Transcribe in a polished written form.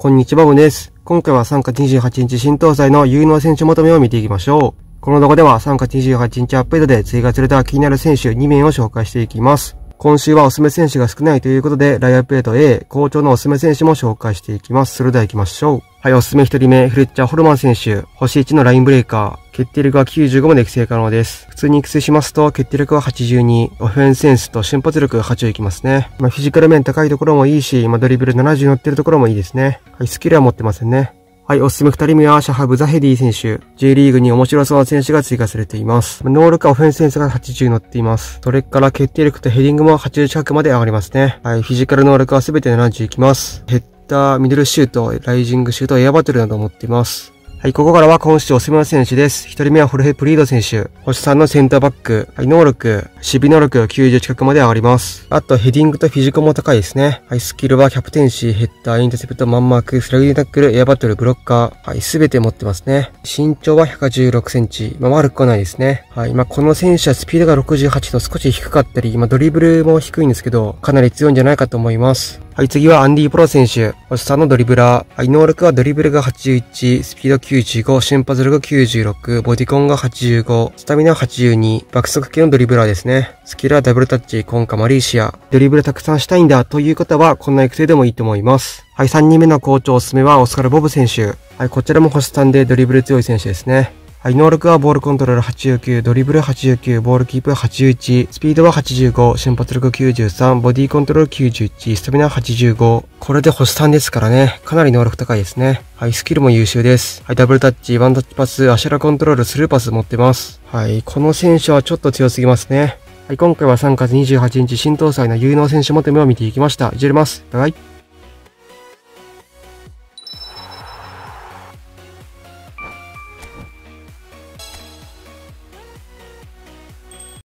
こんにちは、ボブです。今回は3月28日新搭載の有能選手まとめを見ていきましょう。この動画では3月28日アップデートで追加された気になる選手2名を紹介していきます。今週はおすすめ選手が少ないということで、ライアップデート A、好調のおすすめ選手も紹介していきます。それでは行きましょう。はい、おすすめ1人目、フレッチャー・ホルマン選手。星1のラインブレーカー。決定力は95まで育成可能です。普通に育成しますと、決定力は82、オフェンスセンスと瞬発力80いきますね。フィジカル面高いところもいいし、ドリブル70乗ってるところもいいですね。はい、スキルは持ってませんね。はい、おすすめ2人目はシャハブ・ザヘディ選手。J リーグに面白そうな選手が追加されています。能力はオフェンスセンスが80乗っています。それから決定力とヘディングも80近くまで上がりますね。はい、フィジカル能力は全て70いきます。ヘッダー、ミドルシュート、ライジングシュート、エアバトルなどを持っています。はい、ここからは今週おすすめの選手です。1人目はホルヘ・プリード選手。星3のセンターバック。はい、能力、守備能力90近くまで上がります。あと、ヘディングとフィジカルも高いですね。はい、スキルはキャプテンシー、ヘッダー、インターセプト、マンマーク、スラグディタックル、エアバトル、ブロッカー。はい、すべて持ってますね。身長は116センチ。悪くはないですね。はい、この選手はスピードが68と少し低かったり、ドリブルも低いんですけど、かなり強いんじゃないかと思います。はい、次はアンディ・プロ選手。星3のドリブラー。はい、能力はドリブルが81、スピード95、瞬発力96、ボディコンが85、スタミナは82、爆速系のドリブラーですね。スキルはダブルタッチ、コンカマレーシア。ドリブルたくさんしたいんだという方は、こんな育成でもいいと思います。はい、3人目の好調おすすめはオスカル・ボブ選手。はい、こちらも星3でドリブル強い選手ですね。はい、能力はボールコントロール89、ドリブル89、ボールキープ81、スピードは85、瞬発力93、ボディコントロール91、スタミナ85。これで星3ですからね、かなり能力高いですね。はい、スキルも優秀です。はい、ダブルタッチ、ワンタッチパス、アシャラコントロール、スルーパス持ってます。はい、この選手はちょっと強すぎますね。はい、今回は3月28日新搭載の有能選手まとめを見ていきました。以上です。バイバイ。